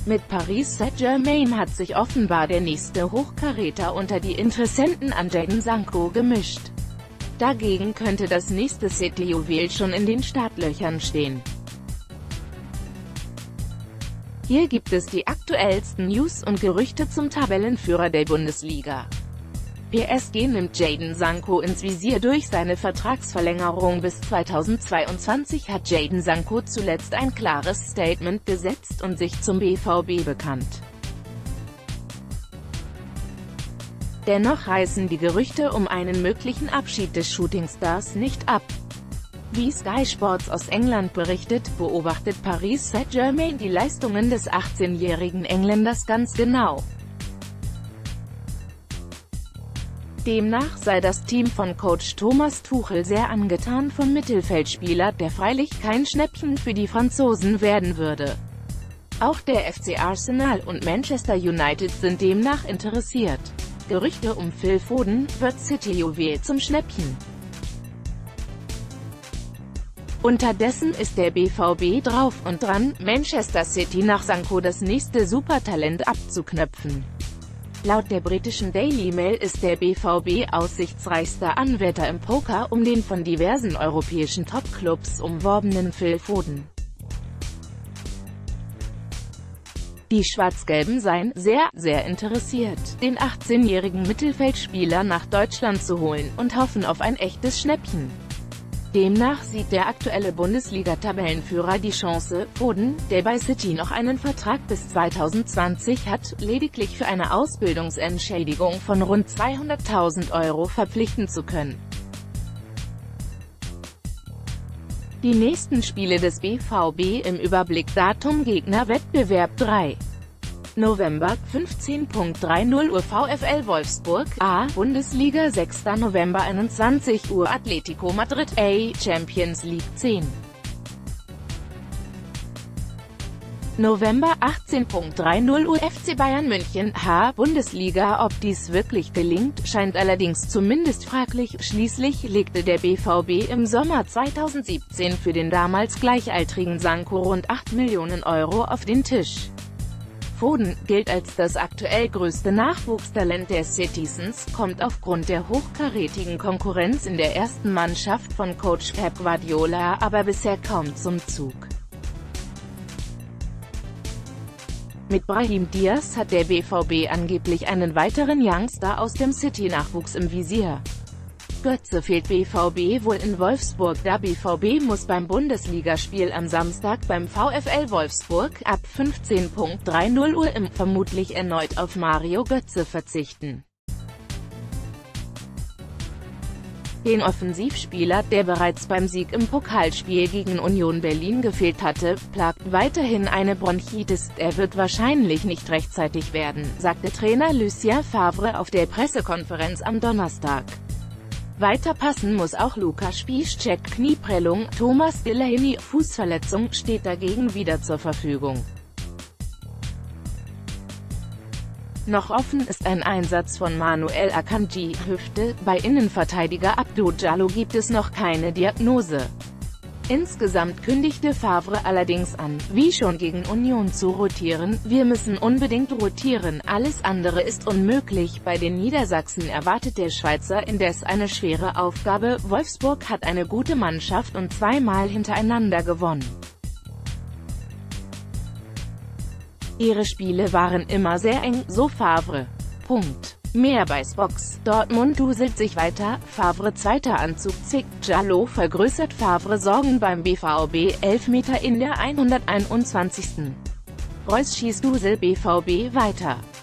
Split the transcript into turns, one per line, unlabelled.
Mit Paris Saint-Germain hat sich offenbar der nächste Hochkaräter unter die Interessenten an Jadon Sancho gemischt. Dagegen könnte das nächste City-Juwel schon in den Startlöchern stehen. Hier gibt es die aktuellsten News und Gerüchte zum Tabellenführer der Bundesliga. PSG nimmt Jadon Sancho ins Visier. Durch seine Vertragsverlängerung bis 2022 hat Jadon Sancho zuletzt ein klares Statement gesetzt und sich zum BVB bekannt. Dennoch reißen die Gerüchte um einen möglichen Abschied des Shootingstars nicht ab. Wie Sky Sports aus England berichtet, beobachtet Paris Saint-Germain die Leistungen des 18-jährigen Engländers ganz genau. Demnach sei das Team von Coach Thomas Tuchel sehr angetan vom Mittelfeldspieler, der freilich kein Schnäppchen für die Franzosen werden würde. Auch der FC Arsenal und Manchester United sind demnach interessiert. Gerüchte um Phil Foden: wird City-Juwel zum Schnäppchen? Unterdessen ist der BVB drauf und dran, Manchester City nach Sancho das nächste Supertalent abzuknöpfen. Laut der britischen Daily Mail ist der BVB aussichtsreichster Anwärter im Poker um den von diversen europäischen Topclubs umworbenen Phil Foden. Die Schwarz-Gelben seien sehr interessiert, den 18-jährigen Mittelfeldspieler nach Deutschland zu holen, und hoffen auf ein echtes Schnäppchen. Demnach sieht der aktuelle Bundesliga-Tabellenführer die Chance, Foden, der bei City noch einen Vertrag bis 2020 hat, lediglich für eine Ausbildungsentschädigung von rund 200.000 € verpflichten zu können. Die nächsten Spiele des BVB im Überblick: Datum, Gegner, Wettbewerb 3. November, 15:30 Uhr VfL Wolfsburg, A. Bundesliga, 6. November 21 Uhr Atletico Madrid, A. Champions League 10. November, 18:30 Uhr FC Bayern München, H. Bundesliga. Ob dies wirklich gelingt, scheint allerdings zumindest fraglich. Schließlich legte der BVB im Sommer 2017 für den damals gleichaltrigen Sancho rund 8 Millionen € auf den Tisch. Foden gilt als das aktuell größte Nachwuchstalent der Citizens, kommt aufgrund der hochkarätigen Konkurrenz in der ersten Mannschaft von Coach Pep Guardiola aber bisher kaum zum Zug. Mit Brahim Diaz hat der BVB angeblich einen weiteren Youngster aus dem City-Nachwuchs im Visier. Götze fehlt BVB wohl in Wolfsburg. Der BVB muss beim Bundesligaspiel am Samstag beim VfL Wolfsburg ab 15:30 Uhr vermutlich erneut auf Mario Götze verzichten. Den Offensivspieler, der bereits beim Sieg im Pokalspiel gegen Union Berlin gefehlt hatte, plagt weiterhin eine Bronchitis. Er wird wahrscheinlich nicht rechtzeitig werden, sagte Trainer Lucien Favre auf der Pressekonferenz am Donnerstag. Weiter passen muss auch Lukas Piszczek, Knieprellung, Thomas Delaney, Fußverletzung, steht dagegen wieder zur Verfügung. Noch offen ist ein Einsatz von Manuel Akanji, Hüfte. Bei Innenverteidiger Abdou Diallo gibt es noch keine Diagnose. Insgesamt kündigte Favre allerdings an, wie schon gegen Union zu rotieren: Wir müssen unbedingt rotieren, alles andere ist unmöglich. Bei den Niedersachsen erwartet der Schweizer indes eine schwere Aufgabe. Wolfsburg hat eine gute Mannschaft und zweimal hintereinander gewonnen. Ihre Spiele waren immer sehr eng, so Favre. Mehr bei Box. Dortmund duselt sich weiter, Favre zweiter Anzug zickt, Diallo vergrößert Favre Sorgen beim BVB, Elfmeter in der 121. Reus schießt Dusel BVB weiter.